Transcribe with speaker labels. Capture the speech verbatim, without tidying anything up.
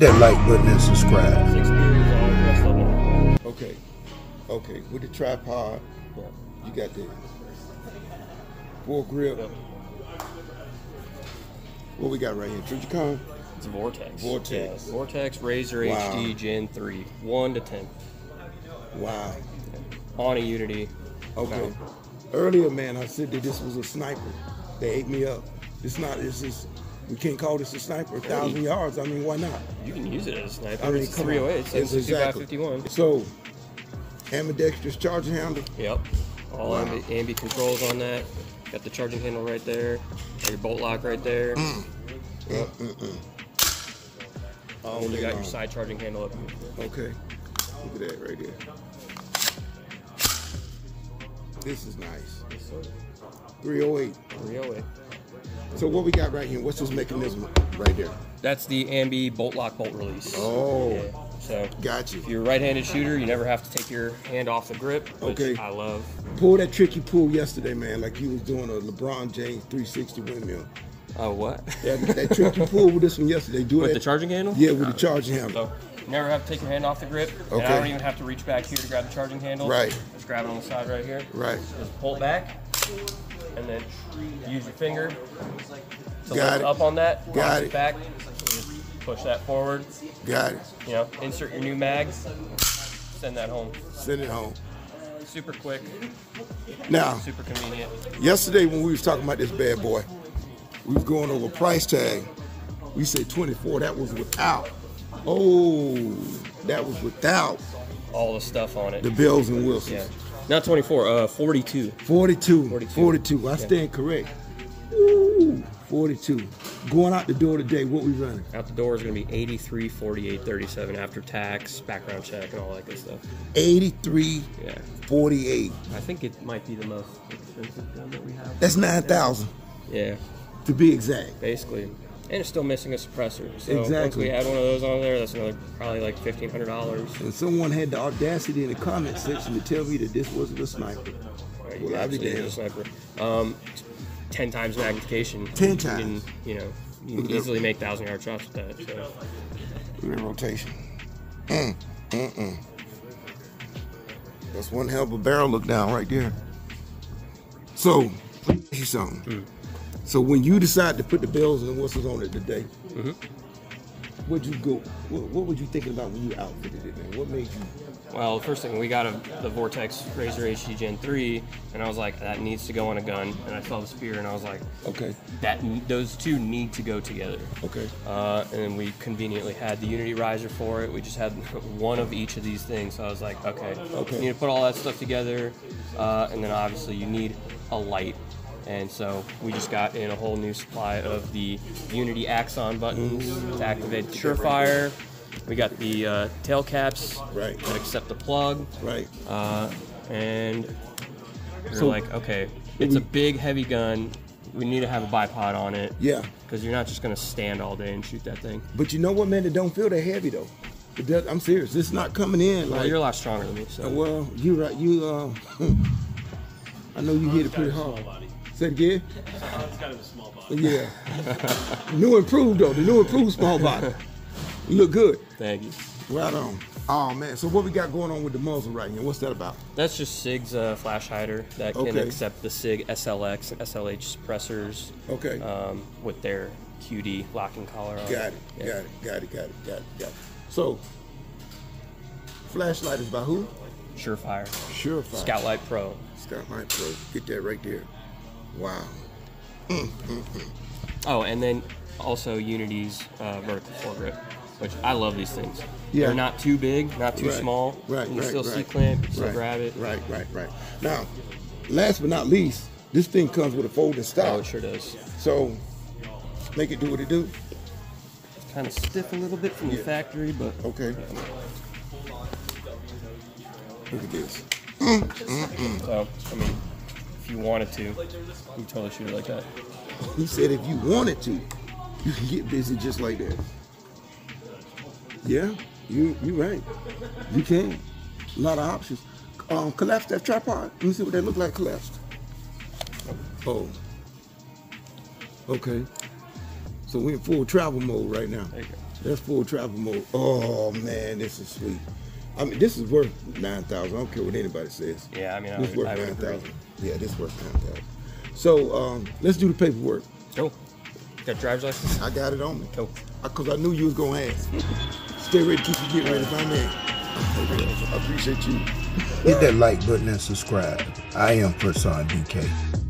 Speaker 1: that like button and subscribe.
Speaker 2: Six gears, all the rest of them.
Speaker 1: Okay. Okay. With the tripod,
Speaker 2: Yeah.
Speaker 1: you got the full grip.
Speaker 2: Yep.
Speaker 1: What we got right here? Trijicon?
Speaker 2: It's a Vortex.
Speaker 1: Vortex.
Speaker 2: Yeah. Vortex Razor
Speaker 1: Wow.
Speaker 2: H D Gen three. one to ten.
Speaker 1: Wow.
Speaker 2: On a Unity.
Speaker 1: Okay.
Speaker 2: mount.
Speaker 1: Earlier, man, I said that this was a sniper. They ate me up. It's not. This is. We can't call this a sniper. A thousand yards. I mean, why not?
Speaker 2: You can use it as a sniper.
Speaker 1: I mean,
Speaker 2: it's
Speaker 1: come
Speaker 2: three
Speaker 1: on.
Speaker 2: oh eight,
Speaker 1: It's
Speaker 2: seven sixty-five
Speaker 1: exactly.
Speaker 2: fifty-one.
Speaker 1: So, ambidextrous charging handle.
Speaker 2: Yep. All
Speaker 1: Wow.
Speaker 2: ambi, ambi controls on that. Got the charging handle right there. Got your bolt lock right there.
Speaker 1: Mm.
Speaker 2: Yep.
Speaker 1: Mm, mm, mm. All
Speaker 2: And you
Speaker 1: day
Speaker 2: got your
Speaker 1: long.
Speaker 2: side charging handle up.
Speaker 1: Okay. Look at that right there. This is nice. three oh eight.
Speaker 2: three oh eight.
Speaker 1: So what we got right here? What's this mechanism right there?
Speaker 2: That's the ambi bolt lock bolt release.
Speaker 1: Oh,
Speaker 2: Yeah. So
Speaker 1: got you.
Speaker 2: if you're a right-handed shooter, you never have to take your hand off the grip, which
Speaker 1: Okay.
Speaker 2: I love.
Speaker 1: Pull that trick you pulled yesterday, man, like you was doing a LeBron James three sixty windmill.
Speaker 2: Oh, what?
Speaker 1: That, that trick you pulled with this one yesterday. Do
Speaker 2: With
Speaker 1: that.
Speaker 2: the charging handle?
Speaker 1: Yeah, with the charging handle.
Speaker 2: So you never have to take your hand off the grip. And I
Speaker 1: Okay.
Speaker 2: don't even have to reach back here to grab the charging handle.
Speaker 1: Right.
Speaker 2: Just grab it on the side right here.
Speaker 1: Right.
Speaker 2: Just pull it back, and then use your finger to
Speaker 1: Got
Speaker 2: lift
Speaker 1: it.
Speaker 2: up on that.
Speaker 1: Got
Speaker 2: bounce
Speaker 1: it.
Speaker 2: back. Just push that forward.
Speaker 1: Got it.
Speaker 2: You know, insert your new mag. Send that home.
Speaker 1: Send it home.
Speaker 2: Super quick.
Speaker 1: Now,
Speaker 2: Super convenient.
Speaker 1: yesterday when we was talking about this bad boy, we was going over price tag. We said twenty-four. That was without. Oh, that was without
Speaker 2: All the stuff on it.
Speaker 1: the bells and whistles.
Speaker 2: Yeah. Not twenty-four. Uh, forty-two.
Speaker 1: forty-two.
Speaker 2: forty-two.
Speaker 1: forty-two. I
Speaker 2: Yeah.
Speaker 1: stand correct. Ooh, forty-two. Going out the door today, what we running?
Speaker 2: Out the door is going to be eighty-three, forty-eight, thirty-seven after tax, background check, and all that good stuff.
Speaker 1: eighty-three
Speaker 2: Yeah.
Speaker 1: forty-eight.
Speaker 2: I think it might be the most expensive gun that we have.
Speaker 1: That's nine thousand
Speaker 2: Yeah,
Speaker 1: to be exact.
Speaker 2: basically. And it's still missing a suppressor. So once
Speaker 1: Exactly.
Speaker 2: we add one of those on there, that's another probably like fifteen hundred dollars.
Speaker 1: And someone had the audacity in the comment section to tell me that this wasn't a sniper. Well, I'll be damned.
Speaker 2: Sniper. Um, ten times magnification.
Speaker 1: Ten
Speaker 2: You
Speaker 1: times.
Speaker 2: can, you know, you can easily make thousand yard shots with that. So.
Speaker 1: Look at that rotation. Mm, mm, mm. That's one hell of a barrel look down right there. So, let me ask you something.
Speaker 2: Mm.
Speaker 1: So when you decide to put the bells and whistles on it today,
Speaker 2: Mm-hmm.
Speaker 1: what'd you go? What, what were you thinking about when you outfitted it, man? What made you?
Speaker 2: Well, the first thing, we got a, the Vortex Razor H D Gen three, and I was like, that needs to go on a gun. And I saw the spear, and I was like,
Speaker 1: Okay,
Speaker 2: that those two need to go together.
Speaker 1: okay,
Speaker 2: Uh, and then we conveniently had the Unity riser for it. We just had one of each of these things. So I was like, okay,
Speaker 1: Okay.
Speaker 2: you need to put all that stuff together. Uh, and then obviously you need a light. And so we just got in a whole new supply of the Unity Axon buttons to activate the Surefire. We got the uh, tail caps
Speaker 1: Right.
Speaker 2: that accept the plug.
Speaker 1: right.
Speaker 2: Uh, and we're
Speaker 1: So-
Speaker 2: like, okay, it's a big, heavy gun. We need to have a bipod on it.
Speaker 1: Yeah,
Speaker 2: Because you're not just going to stand all day and shoot that thing.
Speaker 1: but you know what, man? It don't feel that heavy though. It does, I'm serious. It's not coming in
Speaker 2: Well,
Speaker 1: like.
Speaker 2: you're a lot stronger than me, so.
Speaker 1: Well, you right. You uh, I know you hit it pretty hard. Say it again.
Speaker 3: It's kind of a small body.
Speaker 1: Yeah. New improved though. The new improved small body. You look good.
Speaker 2: Thank you.
Speaker 1: Right on. Oh man. So what we got going on with the muzzle right here? What's that about?
Speaker 2: That's just SIG's uh, flash hider that can
Speaker 1: Okay.
Speaker 2: accept the SIG S L X and S L H suppressors
Speaker 1: Okay.
Speaker 2: um, with their Q D locking collar on
Speaker 1: Got it.
Speaker 2: Yeah.
Speaker 1: Got it. Got it. Got it. Got it. Got it. So flashlight is by who?
Speaker 2: Surefire.
Speaker 1: Surefire.
Speaker 2: Scoutlight Pro.
Speaker 1: Scoutlight Pro. Get that right there. Wow.
Speaker 2: Oh, and then also Unity's uh, vertical foregrip, which I love these things.
Speaker 1: Yeah.
Speaker 2: They're not too big, not too
Speaker 1: Right.
Speaker 2: small.
Speaker 1: Right.
Speaker 2: You can
Speaker 1: right.
Speaker 2: still
Speaker 1: right.
Speaker 2: C-clamp, you can still
Speaker 1: right.
Speaker 2: grab it.
Speaker 1: Right. Right. Right. Now, last but not least, this thing comes with a folding stock.
Speaker 2: Oh, it sure does.
Speaker 1: So make it do what it do.
Speaker 2: Kind of stiff a little bit from the
Speaker 1: Yeah.
Speaker 2: factory, but
Speaker 1: Okay. Look at this.
Speaker 2: so I mean, if you wanted to, you could totally shoot it like that.
Speaker 1: He said if you wanted to, you can get busy just like that. Yeah, you you right. You can. A lot of options. Um, collapse that tripod. Let me see what that look like collapsed. Oh. Okay. So we're in full travel mode right now.
Speaker 2: There you go.
Speaker 1: That's full travel mode. Oh man, this is sweet. I mean, this is worth nine thousand. I don't care what anybody says.
Speaker 2: Yeah, I mean, I
Speaker 1: this
Speaker 2: would,
Speaker 1: worth
Speaker 2: I would
Speaker 1: nine
Speaker 2: agree.
Speaker 1: thousand. Yeah, this worth nine thousand. So um, let's do the paperwork.
Speaker 2: Cool. Got driver's license?
Speaker 1: I got it on me.
Speaker 2: Cool.
Speaker 1: Because I knew you was gonna ask. Stay ready, keep you getting ready, my man. I appreciate you.
Speaker 4: Hit that like button and subscribe. I am First Son D K.